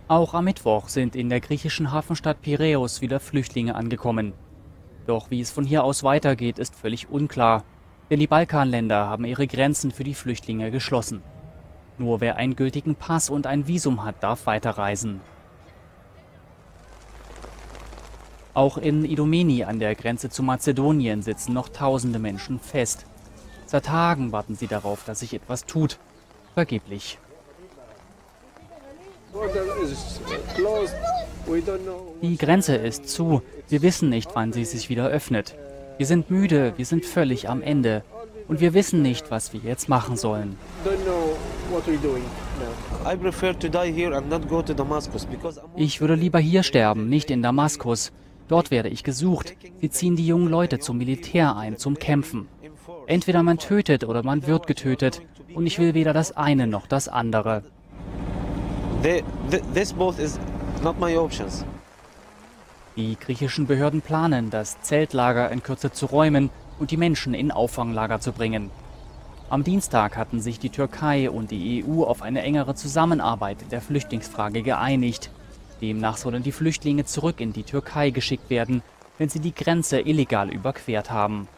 Auch am Mittwoch sind in der griechischen Hafenstadt Piräus wieder Flüchtlinge angekommen. Doch wie es von hier aus weitergeht, ist völlig unklar. Denn die Balkanländer haben ihre Grenzen für die Flüchtlinge geschlossen. Nur wer einen gültigen Pass und ein Visum hat, darf weiterreisen. Auch in Idomeni an der Grenze zu Mazedonien sitzen noch tausende Menschen fest. Seit Tagen warten sie darauf, dass sich etwas tut. Vergeblich. Die Grenze ist zu. Wir wissen nicht, wann sie sich wieder öffnet. Wir sind müde, wir sind völlig am Ende. Und wir wissen nicht, was wir jetzt machen sollen. Ich würde lieber hier sterben, nicht in Damaskus. Dort werde ich gesucht. Sie ziehen die jungen Leute zum Militär ein, zum Kämpfen. Entweder man tötet oder man wird getötet. Und ich will weder das eine noch das andere. Die griechischen Behörden planen, das Zeltlager in Kürze zu räumen und die Menschen in Auffanglager zu bringen. Am Dienstag hatten sich die Türkei und die EU auf eine engere Zusammenarbeit in der Flüchtlingsfrage geeinigt. Demnach sollen die Flüchtlinge zurück in die Türkei geschickt werden, wenn sie die Grenze illegal überquert haben.